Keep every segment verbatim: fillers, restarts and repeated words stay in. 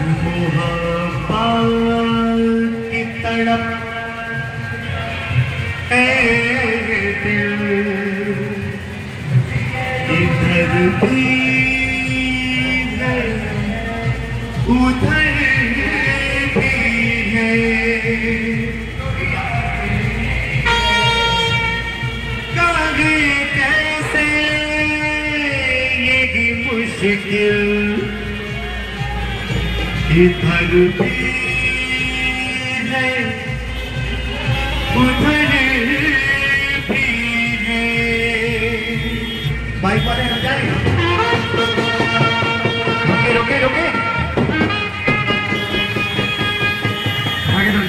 मोहब्बत की तड़प है दिल, इधर भी है उधर भी है, काहे कैसे यही मुश्किल, इधर भी है उधर भी है। बाइक वाले हट जाए, रोके रोके रोके आगे बढ़।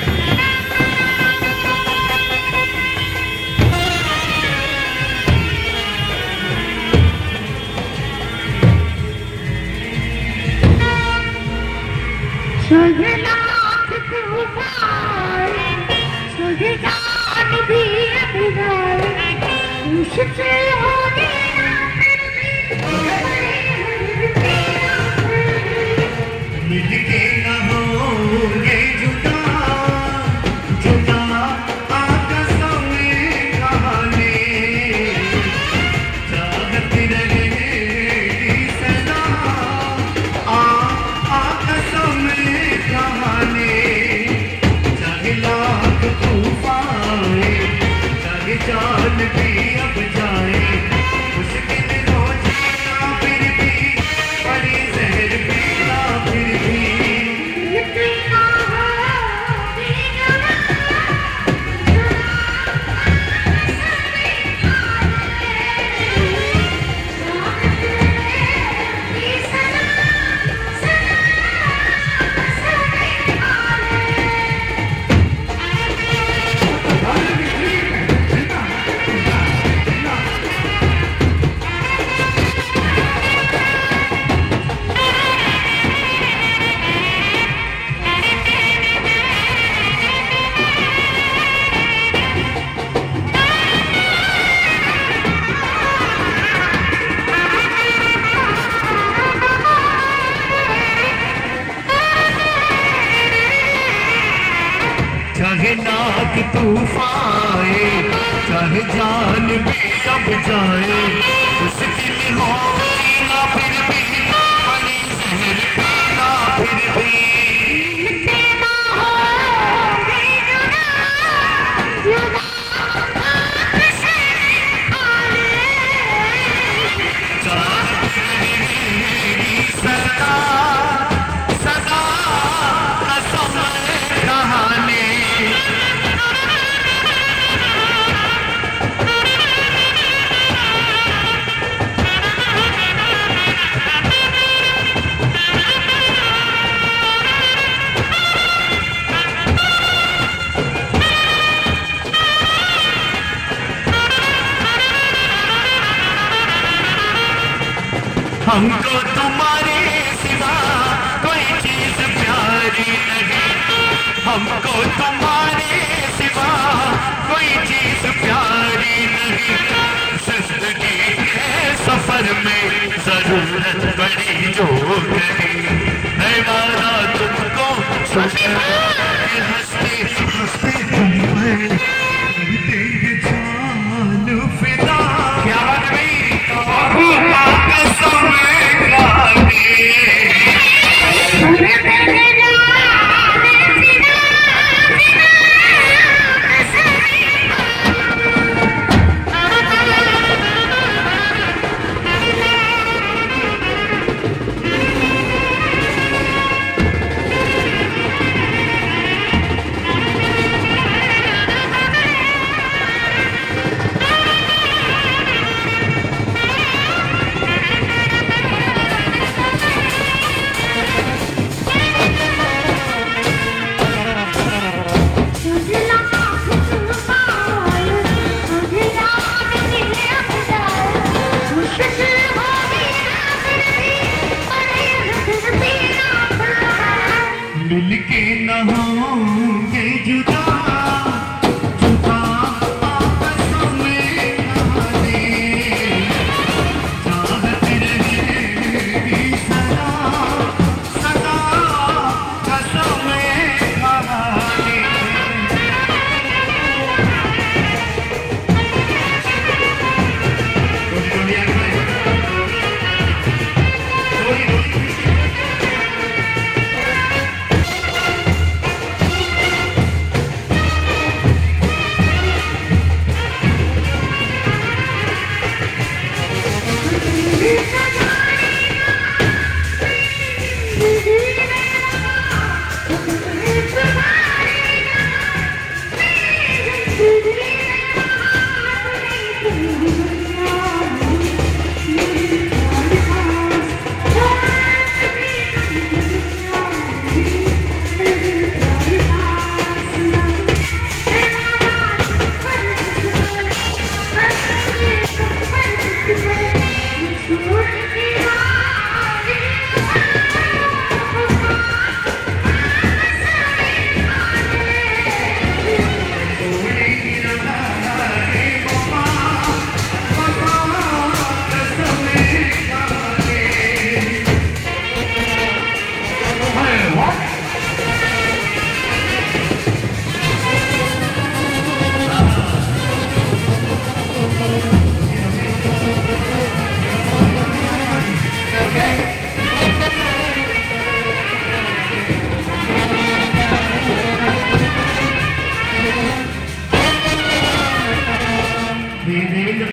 सुजलात तूफान सुजलात भी अभिमान मुझसे होने मिलके न होंगे जुदा, जुदा आकाशों में कहानी, चाहती रहेगी सदा आ आकाशों में कहानी, चाहे लाख तूफान चाहे जान भी अब जाए, मुश्किल हो जीना फिर भी बड़ी जहर पीना फिर भी। चाहे नाक तूफान चाहे जान भी अब जाए, मुश्किल हो जीना फिर भी बड़ी जहर पीना फिर भी। सदा सदा कसम कहानी, हमको तुम्हारे सिवा कोई चीज प्यारी नहीं, हमको तुम्हारे सिवा कोई चीज प्यारी नहीं, जिंदगी के सफर में जरूरत बड़ी जो करी है मारा तुमको हंसते हंसते देंगे जान फिदा। क्या बात है मिलके न हो